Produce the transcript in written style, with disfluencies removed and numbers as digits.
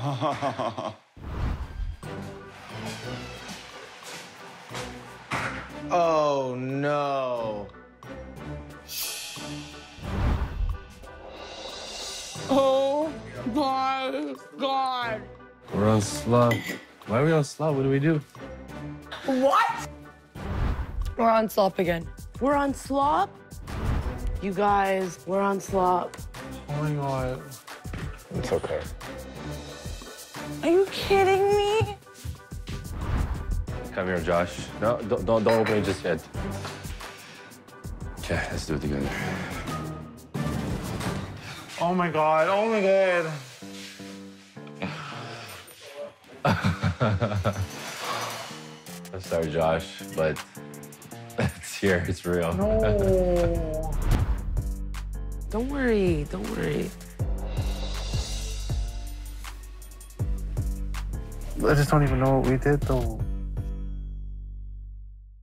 Oh, no. Oh, my God. We're on slop. Why are we on slop? What do we do? What? We're on slop again. We're on slop? You guys, we're on slop. Oh my God. It's okay. Are you kidding me? Come here, Josh. No, don't open it just yet. Okay, let's do it together. Oh my God, oh my God. I'm sorry, Josh, but it's here. It's real. No. Don't worry, don't worry. I just don't even know what we did, though.